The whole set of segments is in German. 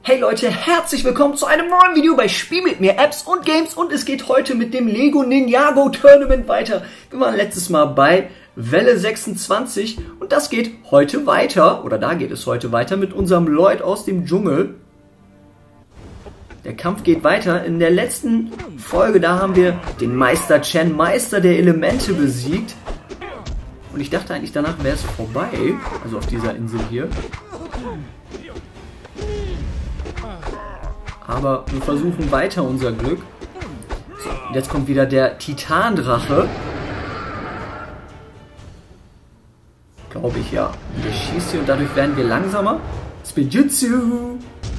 Hey Leute, herzlich willkommen zu einem neuen Video bei Spiel mit mir, Apps und Games, und es geht heute mit dem Lego Ninjago Tournament weiter. Wir waren letztes Mal bei Welle 26 und das geht heute weiter, oder da geht es heute weiter mit unserem Lloyd aus dem Dschungel. Der Kampf geht weiter. In der letzten Folge, da haben wir den Meister Chen, Meister der Elemente, besiegt. Und ich dachte eigentlich, danach wäre es vorbei, also auf dieser Insel hier. Aber wir versuchen weiter unser Glück. So, und jetzt kommt wieder der Titandrache. Glaube ich, ja. Und der schießt hier und dadurch werden wir langsamer. Spinjitzu!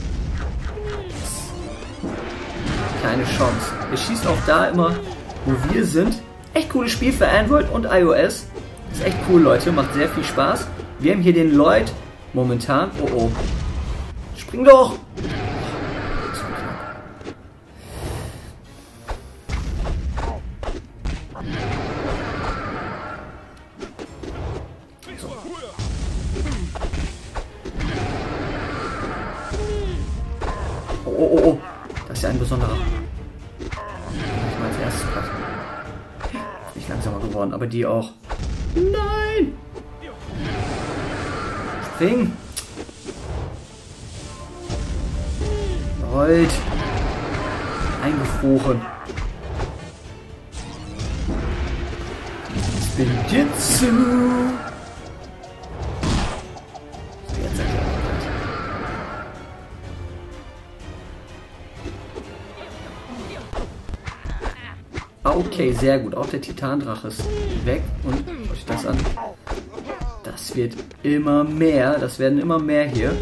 Keine Chance. Er schießt auch da immer, wo wir sind. Echt cooles Spiel für Android und iOS. Ist echt cool, Leute. Macht sehr viel Spaß. Wir haben hier den Lloyd momentan. Oh oh. Spring doch! Oh. Das ist ja ein besonderer. Ich mal als erstes Platz. Ist nicht langsamer geworden, aber die auch. Nein! Spring! Gold! Eingefroren. Spinjitzu! Okay, sehr gut. Auch der Titandrache ist weg. Und schaut euch das an. Das wird immer mehr. Das werden immer mehr hier.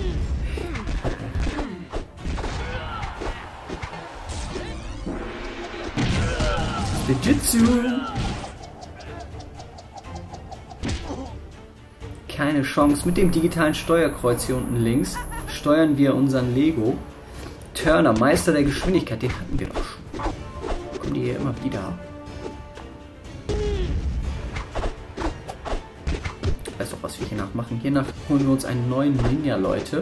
Spinjitzu! Keine Chance. Mit dem digitalen Steuerkreuz hier unten links steuern wir unseren Lego. Turner, Meister der Geschwindigkeit, den hatten wir doch schon. Kommen die hier immer wieder. Ich weiß doch, was wir hier nachmachen. Hiernach holen wir uns einen neuen Ninja, Leute.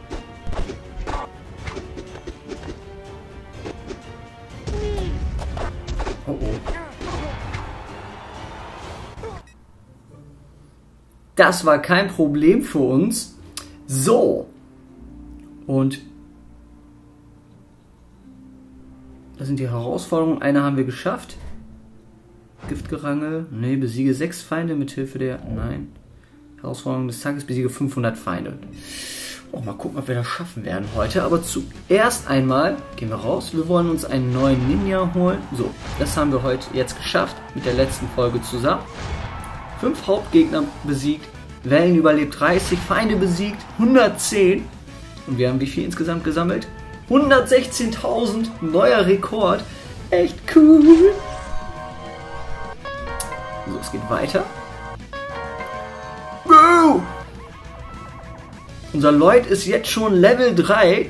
Oh oh. Das war kein Problem für uns. So. Und das sind die Herausforderungen. Eine haben wir geschafft. Giftgerangel. Ne, besiege 6 Feinde mit Hilfe der... Nein. Herausforderung des Tages, besiege 500 Feinde. Oh, mal gucken, ob wir das schaffen werden heute. Aber zuerst einmal gehen wir raus. Wir wollen uns einen neuen Ninja holen. So, das haben wir heute jetzt geschafft. Mit der letzten Folge zusammen. 5 Hauptgegner besiegt. Wellen überlebt 30. Feinde besiegt 110. Und wir haben wie viel insgesamt gesammelt? 116.000, neuer Rekord. Echt cool. So, es geht weiter. Wow. Unser Lloyd ist jetzt schon Level 3.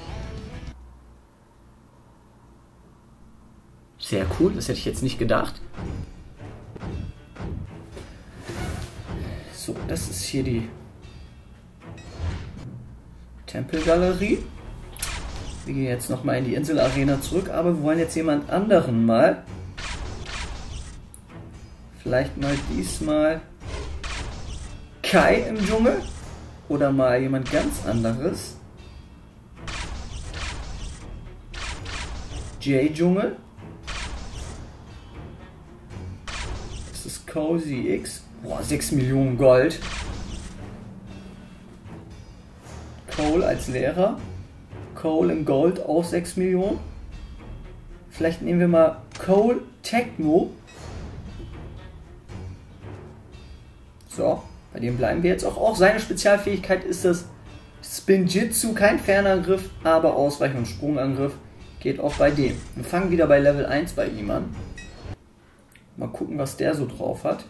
Sehr cool, das hätte ich jetzt nicht gedacht. So, das ist hier die Tempelgalerie. Wir gehen jetzt nochmal in die Inselarena zurück, aber wir wollen jetzt jemand anderen mal. Vielleicht mal diesmal Kai im Dschungel oder mal jemand ganz anderes. J-Dschungel. Das ist Cozy X. Boah, 6 Millionen Gold. Cole als Lehrer. Cole in Gold auch 6 Millionen. Vielleicht nehmen wir mal Cole Techno. So, bei dem bleiben wir jetzt auch. Seine Spezialfähigkeit ist das Spinjitzu, kein Fernangriff, aber Ausweich- und Sprungangriff geht auch bei dem. Wir fangen wieder bei Level 1 bei ihm an. Mal gucken, was der so drauf hat.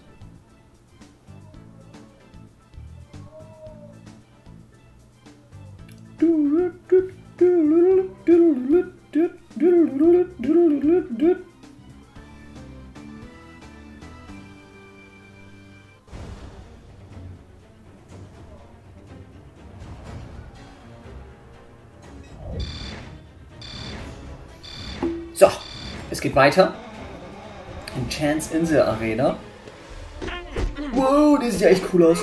So, es geht weiter. In Chance Insel Arena. Wow, der sieht ja echt cool aus.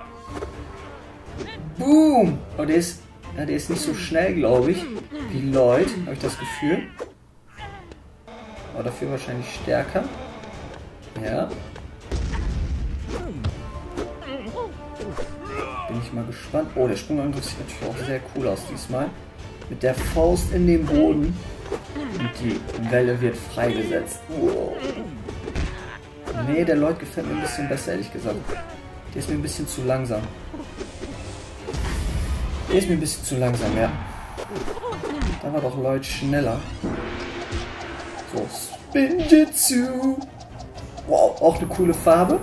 Boom! Oh, der ist nicht so schnell, glaube ich, wie Lloyd, habe ich das Gefühl. Aber dafür wahrscheinlich stärker. Ja. Bin ich mal gespannt. Oh, der Sprungangriff sieht natürlich auch sehr cool aus diesmal. Mit der Faust in den Boden. Und die Welle wird freigesetzt. Wow. Nee, der Lloyd gefällt mir ein bisschen besser, ehrlich gesagt. Der ist mir ein bisschen zu langsam. Der ist mir ein bisschen zu langsam, ja. Da war doch Lloyd schneller. So, Spinjitzu. Wow, auch eine coole Farbe.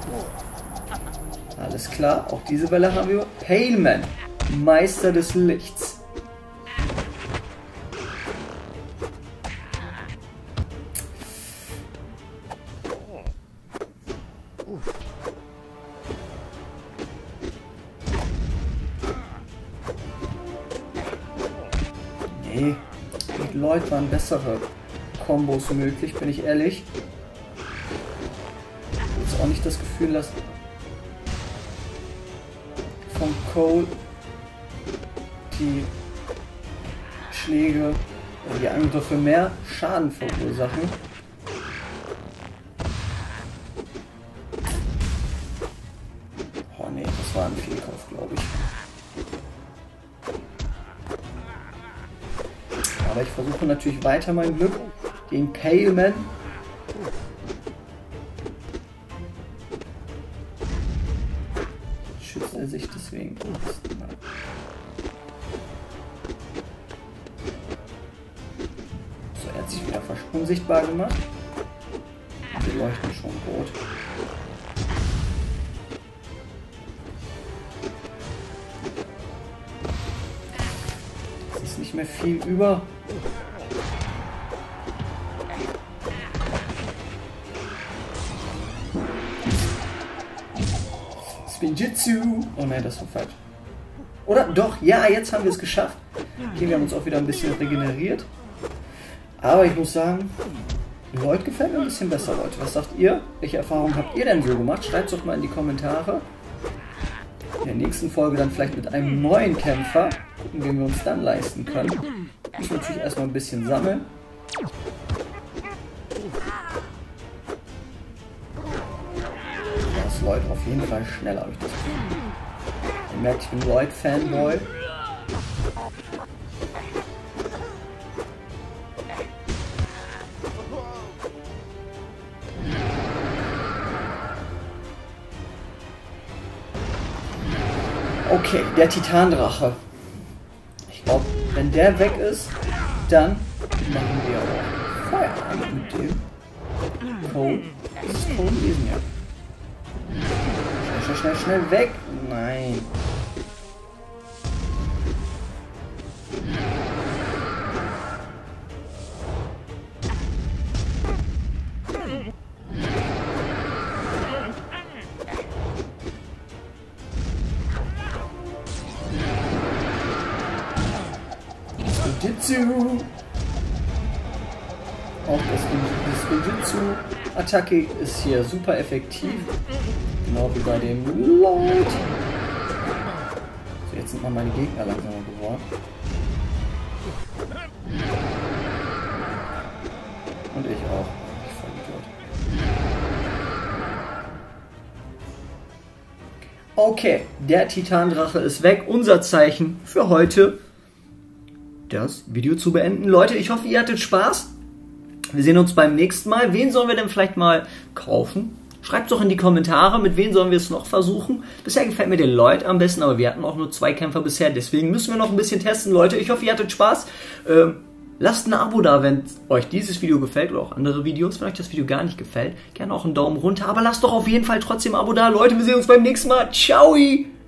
Alles klar, auch diese Welle haben wir. Pale Man, Meister des Lichts. Nee, mit Lloyd waren bessere Kombos möglich, bin ich ehrlich. Ich habe jetzt auch nicht das Gefühl, dass von Cole die Schläge oder die Angriffe mehr Schaden verursachen. Oh nee, das war ein Fehlkauf, glaube ich. Aber ich versuche natürlich weiter mein Glück gegen Pale Man. Schützt er sich deswegen. So, er hat sich wieder fast unsichtbar gemacht. Wir leuchten schon rot. Es ist nicht mehr viel über. Spinjitzu. Oh nein, das war falsch. Oder? Doch, ja, jetzt haben wir es geschafft. Okay, wir haben uns auch wieder ein bisschen regeneriert. Aber ich muss sagen, Lloyd gefällt mir ein bisschen besser, Leute. Was sagt ihr? Welche Erfahrungen habt ihr denn so gemacht? Schreibt es doch mal in die Kommentare. In der nächsten Folge dann vielleicht mit einem neuen Kämpfer. Gucken, wen wir uns dann leisten können. Müssen wir natürlich erstmal ein bisschen sammeln. Da ist Lloyd auf jeden Fall schneller, habe ich das Gefühl. Ihr merkt, ich bin Lloyd-Fanboy. Okay, der Titandrache. Ich glaube, wenn der weg ist, dann machen wir auch Feierabend mit dem Cole. Das ist Cole gewesen, ja. Schnell, schnell, schnell weg! Nein. Spinjitzu. Auch das Spinjitzu-Attacke ist hier super effektiv. Genau wie bei dem Lloyd. So, jetzt sind mal meine Gegner langsamer geworden. Und ich auch. Ich voll Idiot. Okay, der Titandrache ist weg. Unser Zeichen für heute, das Video zu beenden. Leute, ich hoffe, ihr hattet Spaß. Wir sehen uns beim nächsten Mal. Wen sollen wir denn vielleicht mal kaufen? Schreibt doch in die Kommentare, mit wem sollen wir es noch versuchen. Bisher gefällt mir der Lloyd am besten, aber wir hatten auch nur 2 Kämpfer bisher. Deswegen müssen wir noch ein bisschen testen, Leute. Ich hoffe, ihr hattet Spaß. Lasst ein Abo da, wenn euch dieses Video gefällt oder auch andere Videos. Wenn euch das Video gar nicht gefällt, gerne auch einen Daumen runter. Aber lasst doch auf jeden Fall trotzdem ein Abo da. Leute, wir sehen uns beim nächsten Mal. Ciao!